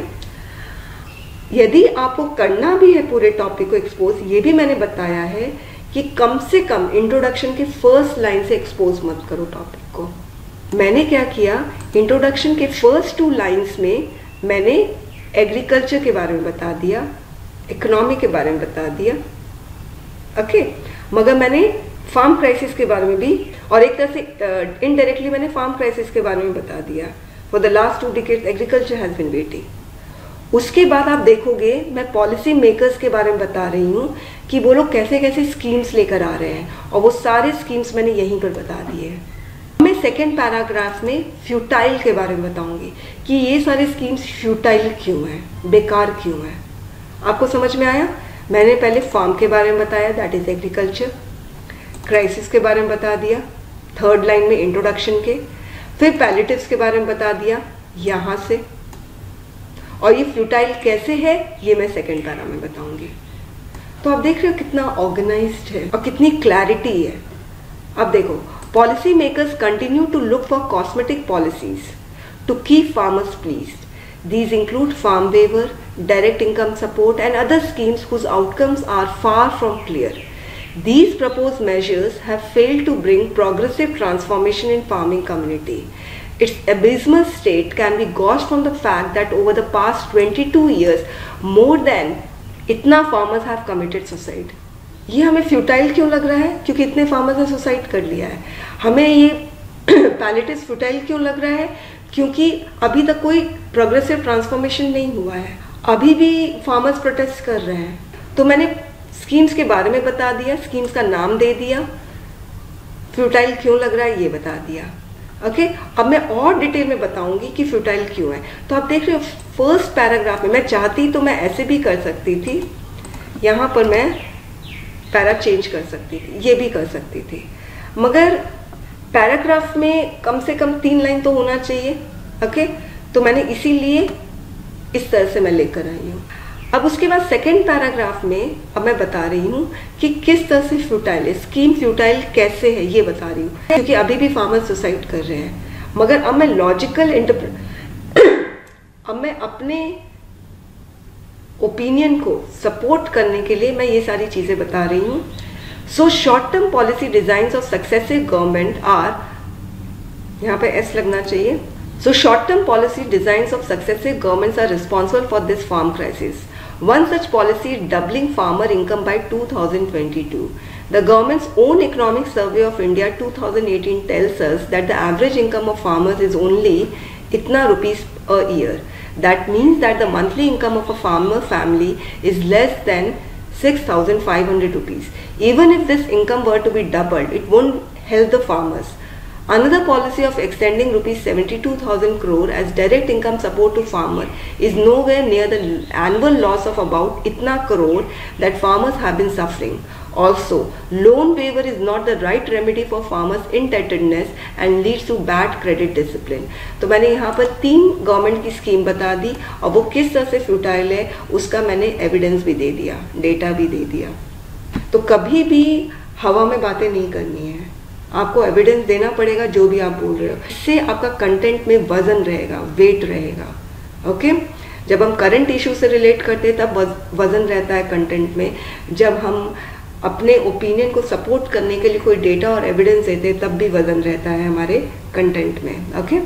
A: यदि आपको करना भी है पूरे टॉपिक को एक्सपोज, ये भी मैंने बताया है कि कम से कम इंट्रोडक्शन के फर्स्ट लाइन से एक्सपोज मत करो टॉपिक को. मैंने क्या किया, इंट्रोडक्शन के फर्स्ट 2 लाइन्स में मैंने एग्रीकल्चर के बारे में बता दिया, इकोनॉमी के बारे में बता दिया. ओके, मगर मैंने फार्म क्राइसिस के बारे में भी, और एक तरह से इनडायरेक्टली मैंने फार्म क्राइसिस के बारे में बता दिया. For the last 2 decades agriculture has been waiting. उसके बाद आप देखोगे मैं पॉलिसी मेकर्स के बारे में बता रही हूँ कि वो लोग कैसे कैसे स्कीम्स लेकर आ रहे हैं, और वो सारे स्कीम्स मैंने यहीं पर बता दिए हैं. मैं सेकेंड पैराग्राफ में फ्यूटाइल के बारे में बताऊंगी कि ये सारे स्कीम्स फ्यूटाइल क्यों हैं, बेकार क्यों हैं. आपको समझ में आया. मैंने पहले फार्म के बारे में बताया, दैट इज एग्रीकल्चर. क्राइसिस के बारे में बता दिया थर्ड लाइन में इंट्रोडक्शन के. फिर पैलेटिव्स के बारे में बता दिया यहाँ से, और ये फ्यूटाइल कैसे है ये मैं सेकेंड पैरा में बताऊंगी. तो आप देख रहे हो कितना ऑर्गेनाइज्ड है और कितनी क्लैरिटी है. अब देखो, policy makers continue to look for cosmetic policies to keep farmers pleased. These include farm waiver, direct income support and other schemes whose outcomes are far from clear. These proposed measures have failed to bring progressive transformation in farming community. Its abysmal state can be gauged from the fact that over the past 22 years, more than इतना farmers have committed suicide. ये हमें futile क्यों लग रहा है? क्योंकि इतने farmers ने सुसाइड कर लिया है. हमें ये पैलेटिव फ्यूटाइल क्यों लग रहा है? क्योंकि अभी तक कोई प्रोग्रेसिव ट्रांसफॉर्मेशन नहीं हुआ है, अभी भी फार्मर्स प्रोटेस्ट कर रहे हैं. तो मैंने स्कीम्स के बारे में बता दिया, स्कीम्स का नाम दे दिया, फ्यूटाइल क्यों लग रहा है ये बता दिया. ओके, अब मैं और डिटेल में बताऊंगी कि फ्यूटाइल क्यों है. तो आप देख रहे हो फर्स्ट पैराग्राफ में, मैं चाहती तो मैं ऐसे भी कर सकती थी, यहाँ पर मैं पैरा चेंज कर सकती थी, ये भी कर सकती थी, मगर पैराग्राफ में कम से कम 3 लाइन तो होना चाहिए. ओके, तो मैंने इसीलिए इस तरह से मैं लेकर आई हूँ. अब उसके बाद सेकेंड पैराग्राफ में अब मैं बता रही हूँ कि किस तरह से फ्यूटाइल है, स्कीम फ्यूटाइल कैसे है ये बता रही हूँ, क्योंकि अभी भी फार्मर्स सुसाइड कर रहे हैं. मगर अब मैं लॉजिकल अब मैं अपने ओपिनियन को सपोर्ट करने के लिए मैं ये सारी चीज़ें बता रही हूँ. So short-term policy designs of successive government are, यहाँ पे S लगना चाहिए. So short-term policy designs of successive governments are responsible for this farm crisis. One such policy is doubling farmer income by 2022. The government's own economic survey of India 2018 tells us that the average income of farmers is only itna rupees a year. That means that the monthly income of a farmer family is less than 6,500 rupees. Even if this income were to be doubled, it won't help the farmers. Another policy of extending rupees 72,000 crore as direct income support to farmer is nowhere near the annual loss of about itna crore that farmers have been suffering. Also, loan waiver is not the right remedy for farmers' indebtedness and leads to bad credit discipline. तो मैंने यहाँ पर 3 government की scheme बता दी और वो किस तरह से फ्यूटाइल है उसका मैंने एविडेंस भी दे दिया, डेटा भी दे दिया। तो कभी भी हवा में बातें नहीं करनी है, आपको एविडेंस देना पड़ेगा जो भी आप बोल रहे हो। इससे आपका कंटेंट में वजन रहेगा, वेट रहेगा। ओके, जब हम करंट इशू से रिलेट करते हैं तब वजन रहता है कंटेंट में, जब हम अपने ओपिनियन को सपोर्ट करने के लिए कोई डेटा और एविडेंस देते तब भी वजन रहता है हमारे कंटेंट में। ओके,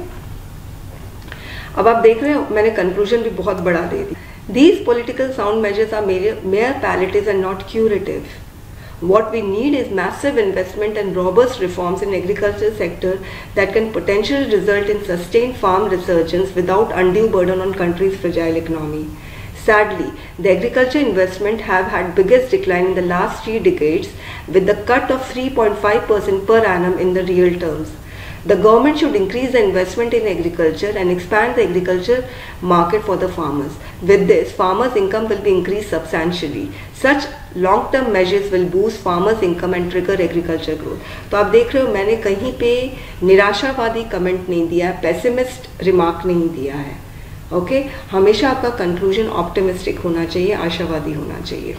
A: अब आप देख रहे हो मैंने कंक्लूजन भी बहुत बड़ा दे दी। These political sound measures are mere palliatives and not curative. What we need is massive investment and robust reforms in agriculture sector that can potentially result in sustained farm resurgence without undue burden on country's fragile economy. Sadly, the agriculture investment have had biggest decline in the last 3 decades with the cut of 3.5% per annum in the real terms. The government should increase the investment in agriculture and expand the agriculture market for the farmers. With this, farmers' income will be increased substantially. Such long-term measures will boost farmers' income and trigger agriculture growth. तो आप देख रहे हो मैंने कहीं पे निराशावादी comment नहीं दिया है, पेसिमिस्ट रिमार्क नहीं दिया है। ओके, हमेशा आपका कंक्लूजन ऑप्टिमिस्टिक होना चाहिए, आशावादी होना चाहिए।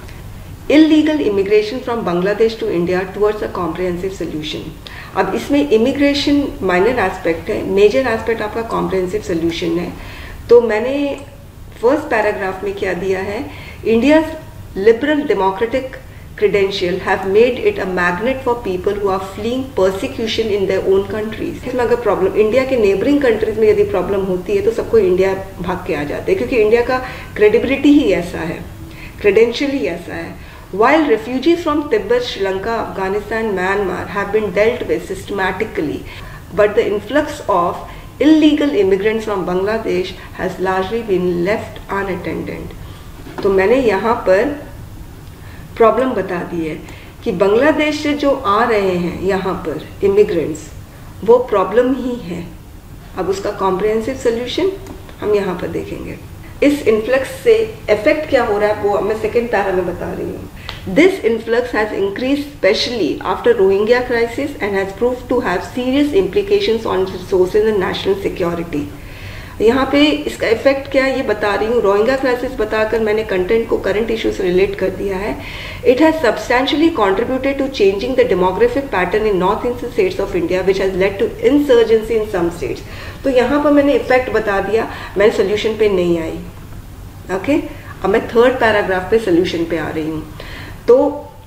A: Illegal immigration from Bangladesh to India towards a comprehensive solution. अब इसमें इमिग्रेशन माइनर एस्पेक्ट है, मेजर एस्पेक्ट आपका कॉम्प्रिहेंसिव सोल्यूशन है। तो मैंने फर्स्ट पैराग्राफ में क्या दिया है, India's liberal democratic credential have made it a magnet for people who are fleeing persecution in their own countries. इसमें अगर प्रॉब्लम इंडिया के नेबरिंग कंट्रीज में यदि प्रॉब्लम होती है तो सबको इंडिया भाग के आ जाते हैं, क्योंकि इंडिया का क्रेडिबिलिटी ही ऐसा है, क्रेडेंशियल ही ऐसा है। While refugees from Tibet, Sri Lanka, Afghanistan, Myanmar have been dealt with systematically, but the influx of illegal immigrants from Bangladesh has largely been left unattended. तो मैंने यहाँ पर प्रॉब्लम बता दी है कि बांग्लादेश से जो आ रहे हैं यहाँ पर इमिग्रेंट्स, वो प्रॉब्लम ही है। अब उसका कॉम्प्रिहेंसिव सोल्यूशन हम यहाँ पर देखेंगे। इस इन्फ्लक्स से इफेक्ट क्या हो रहा है वो मैं सेकेंड पैरा में बता रही हूँ। This influx has increase specially after Rohingya crisis and has prove to have serious implications on resources and national security. यहाँ पे इसका इफेक्ट क्या है ये बता रही हूँ। रोहिंग्या क्राइसिस बताकर मैंने कंटेंट को करंट इशू से रिलेट कर दिया है। It has substantially contributed to changing the demographic pattern in north eastern states of India which has led to insurgency in some states. तो यहाँ पर मैंने इफेक्ट बता दिया, मैं सोल्यूशन पे नहीं आई। ओके, अब मैं थर्ड पैराग्राफ पे सोल्यूशन पे आ रही हूँ। तो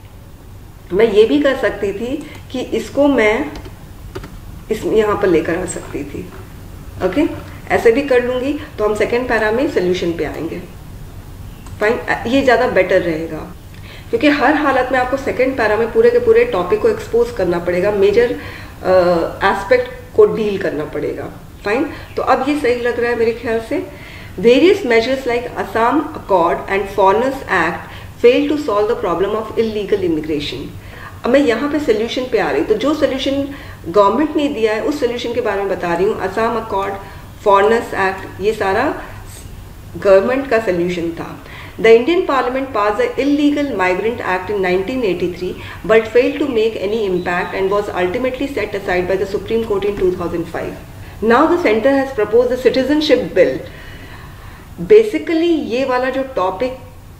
A: मैं ये भी कर सकती थी कि इसको मैं यहाँ पर लेकर आ सकती थी। ओके, ऐसे भी कर लूंगी तो हम सेकेंड पैरा में सोल्यूशन पे आएंगे। फाइन, ये ज़्यादा बेटर रहेगा क्योंकि हर हालत में आपको सेकेंड पैरा में पूरे के पूरे टॉपिक को एक्सपोज करना पड़ेगा, मेजर एस्पेक्ट को डील करना पड़ेगा। फाइन, तो अब ये सही लग रहा है मेरे ख्याल से। Various measures like Assam accord and foreigners act fail to solve the problem of illegal immigration. अब मैं यहाँ पे सोल्यूशन पे आ रही हूँ, तो जो सोल्यूशन गवर्नमेंट ने दिया है उस सोल्यूशन के बारे में बता रही हूँ। असम अकॉर्ड, फॉरेनर्स एक्ट, ये सारा गवर्नमेंट का सोल्यूशन था। The Indian parliament pass the illegal migrant act in 1983 but fail to make any impact and was ultimately set aside by the supreme court in 2005। Now the centre has propose the citizenship bill. Basically ये वाला जो topic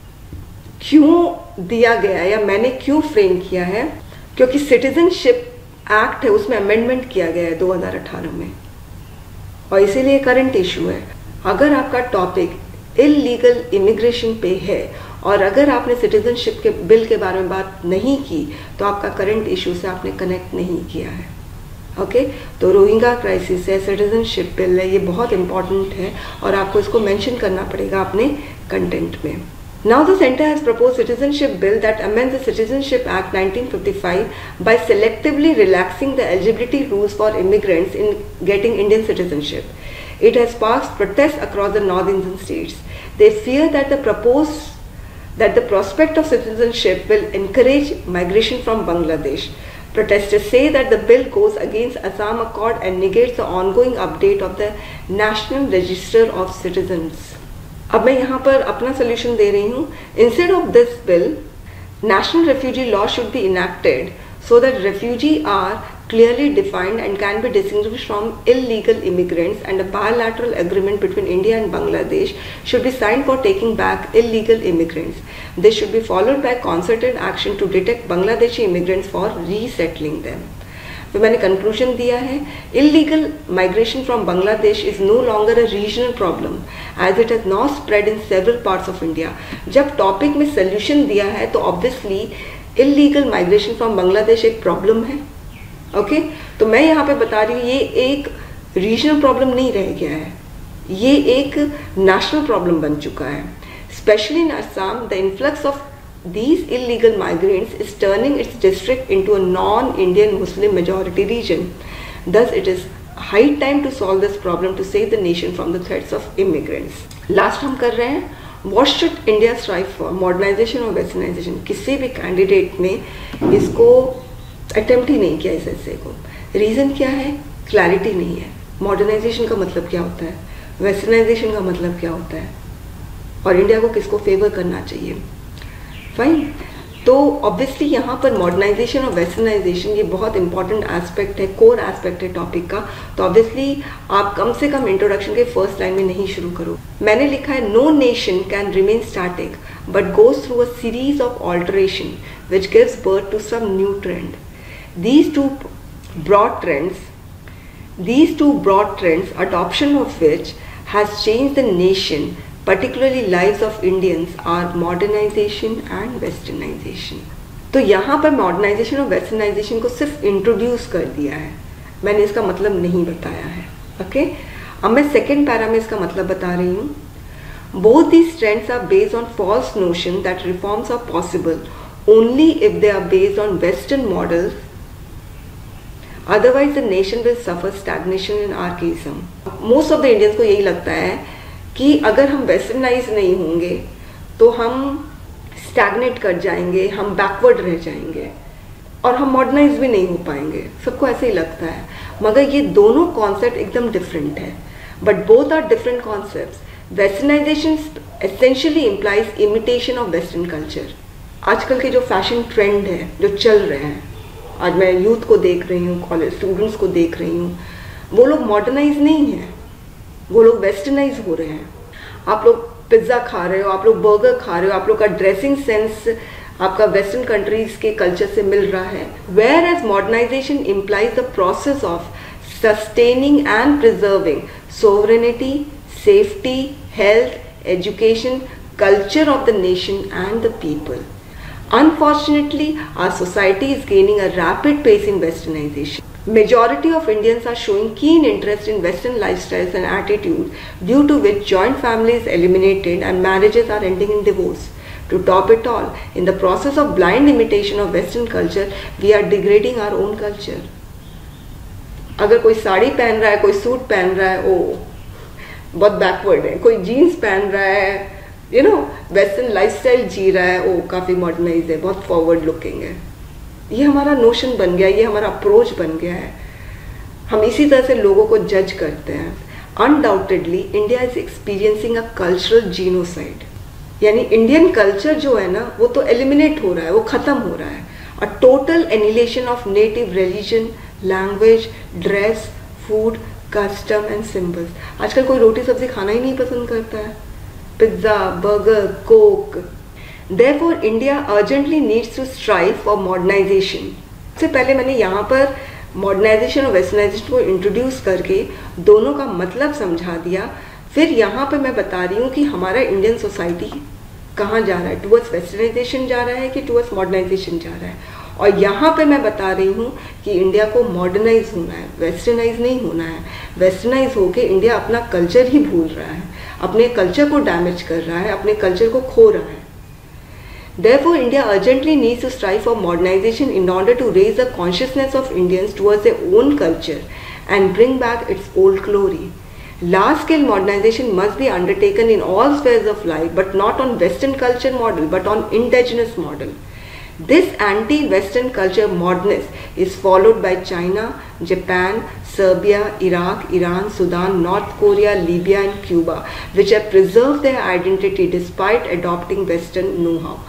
A: क्यों दिया गया है या मैंने क्यों फ्रेम किया है, क्योंकि सिटीजनशिप एक्ट है उसमें अमेंडमेंट किया गया है 2018 में और इसीलिए करंट इशू है। अगर आपका टॉपिक इलीगल इमिग्रेशन पे है और अगर आपने सिटीजनशिप के बिल के बारे में बात नहीं की तो आपका करंट इशू से आपने कनेक्ट नहीं किया है। ओके, तो रोहिंग्या क्राइसिस है, सिटीजनशिप बिल है, ये बहुत इंपॉर्टेंट है और आपको इसको मेंशन करना पड़ेगा अपने कंटेंट में। Now the center has proposed citizenship bill that amends the Citizenship Act 1955 by selectively relaxing the eligibility rules for immigrants in getting Indian citizenship. It has sparked protests across the northern states. They fear that the prospect of citizenship will encourage migration from Bangladesh. Protesters say that the bill goes against Assam Accord and negates the ongoing update of the National Register of Citizens. अब मैं यहाँ पर अपना solution दे रही हूँ। Instead of this bill National refugee law should be enacted so that refugees are clearly defined and can be distinguished from illegal immigrants, and a bilateral agreement between India and Bangladesh should be signed for taking back illegal immigrants. This should be followed by concerted action to detect Bangladeshi immigrants for resettling them. फिर मैंने conclusion दिया है, illegal migration from Bangladesh is no longer a regional problem as it has not spread in several parts of India. जब topic में solution दिया है तो obviously illegal migration from Bangladesh एक प्रॉब्लम है. ओके तो मैं यहाँ पे बता रही हूँ ये एक रीजनल प्रॉब्लम नहीं रह गया है, ये एक नेशनल प्रॉब्लम बन चुका है. Specially in Assam the influx of these illegal migrants is turning its district into a non-Indian Muslim majority region. Thus, it is high time to solve this problem to save the nation from the threats of immigrants. Last हम कर रहे हैं, what should India strive for? Modernization or westernization? किसी भी candidate ने इसको attempt ही नहीं किया इस ऐसे को. रीज़न क्या है? क्लैरिटी नहीं है. मॉडर्नाइजेशन का मतलब क्या होता है, वेस्टर्नाइजेशन का मतलब क्या होता है, और इंडिया को किसको फेवर करना चाहिए. फाइन. तो ऑब्वियसली यहाँ पर मॉडर्नाइजेशन और वेस्टर्नाइजेशन ये बहुत इंपॉर्टेंट एस्पेक्ट है, कोर एस्पेक्ट है टॉपिक का. तो ऑब्वियसली आप कम से कम इंट्रोडक्शन के फर्स्ट लाइन में नहीं शुरू करो. मैंने लिखा है, no nation can remain static but goes through a series of alteration which gives birth to some new trend. These two broad trends, adoption of which has changed the nation, particularly lives of Indians, are modernization and westernization. तो यहाँ पर modernization और westernization को सिर्फ introduce कर दिया है, मैंने इसका मतलब नहीं बताया है. ओके अब मैं सेकेंड पैरा में इसका मतलब बता रही हूँ. Both these trends are based on false notion that reforms are possible only if they are based on Western models. Otherwise, the nation will suffer stagnation and archaism. Most of the Indians को यही लगता है कि अगर हम westernise नहीं होंगे तो हम स्टैग्नेट कर जाएंगे, हम बैकवर्ड रह जाएंगे और हम मॉडर्नाइज भी नहीं हो पाएंगे. सबको ऐसे ही लगता है, मगर ये दोनों कॉन्सेप्ट एकदम डिफरेंट है. But both are different concepts. Westernisation essentially implies imitation of western culture. आजकल के जो फैशन ट्रेंड है जो चल रहे हैं, आज मैं यूथ को देख रही हूँ, कॉलेज स्टूडेंट्स को देख रही हूँ, वो लोग मॉडर्नाइज नहीं हैं, वो लोग वेस्टर्नाइज हो रहे हैं. आप लोग पिज्ज़ा खा रहे हो, आप लोग बर्गर खा रहे हो, आप लोग का ड्रेसिंग सेंस आपका वेस्टर्न कंट्रीज के कल्चर से मिल रहा है. Whereas modernisation implies the process of sustaining and preserving sovereignty, safety, health, education, culture of the nation and the people. Unfortunately, our society is gaining a rapid pace in westernization. Majority of Indians are showing keen interest in Western lifestyles and attitudes, due to which joint family is eliminated and marriages are ending in divorce. To top it all, in the process of blind imitation of Western culture, we are degrading our own culture. अगर कोई साड़ी पहन रहा है, कोई suit पहन रहा है, ओ बहुत बैकवर्ड है. कोई जीन्स पहन रहा है, वेस्टर्न लाइफस्टाइल जी रहा है, ओ काफ़ी मॉडर्नाइज है, बहुत फॉरवर्ड लुकिंग है. ये हमारा नोशन बन गया, ये हमारा अप्रोच बन गया है. हम इसी तरह से लोगों को जज करते हैं. Undoubtedly India is experiencing a cultural genocide. यानी इंडियन कल्चर जो है ना, वो तो एलिमिनेट हो रहा है, वो ख़त्म हो रहा है. A total annihilation of native religion, language, dress, food, custom and symbols. आजकल कोई रोटी सब्जी खाना ही नहीं पसंद करता है. Pizza, burger, coke. Therefore, India urgently needs to strive for modernization. सबसे पहले मैंने यहाँ पर मॉडर्नाइजेशन और वेस्टर्नाइजेशन को इंट्रोड्यूस करके दोनों का मतलब समझा दिया. फिर यहाँ पर मैं बता रही हूँ कि हमारा इंडियन सोसाइटी कहाँ जा रहा है, टुवर्ड्स वेस्टर्नाइजेशन जा रहा है कि टुवर्ड्स मॉडर्नाइजेशन जा रहा है. और यहाँ पे मैं बता रही हूँ कि इंडिया को मॉडर्नाइज होना है, वेस्टर्नाइज नहीं होना है. वेस्टर्नाइज होके इंडिया अपना कल्चर ही भूल रहा है, अपने कल्चर को डैमेज कर रहा है, अपने कल्चर को खो रहा है. Therefore, India urgently needs to strive for modernization in order to raise the consciousness of Indians towards their own culture and bring back its old glory. Large-scale modernization must be undertaken in all spheres of life, but not on Western culture model, but on indigenous model. This anti-Western culture moderness is followed by China, Japan, Serbia, Iraq, Iran, Sudan, North Korea, Libya and Cuba, which have preserved their identity despite adopting Western know-how.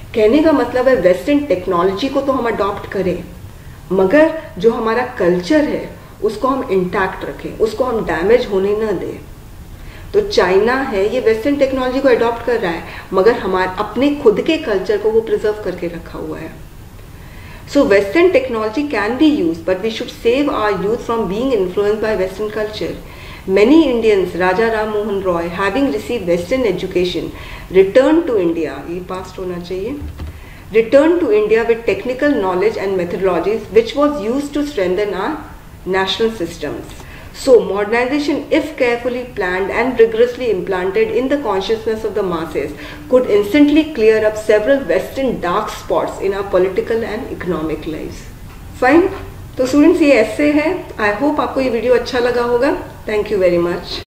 A: कहने का मतलब है western technology को तो हम adopt करें, मगर जो हमारा कल्चर है उसको हम इंटैक्ट रखें, उसको हम डैमेज होने ना दें। तो चाइना है ये वेस्टर्न टेक्नोलॉजी को अडॉप्ट कर रहा है, मगर हमारे अपने खुद के कल्चर को वो प्रिजर्व करके रखा हुआ है। So western technology can be use, but we should save our youth from being influenced by western culture. Many Indians, Raja Ram Mohan Roy, having received Western education, returned to India. ये past होना चाहिए. Returned to India with technical knowledge and methodologies which was used to strengthen our national systems. So modernization, if carefully planned and rigorously implanted in the consciousness of the masses, could instantly clear up several Western dark spots in our political and economic lives. Fine. तो students ये ऐसे है। I hope आपको ये video अच्छा लगा होगा। Thank you very much.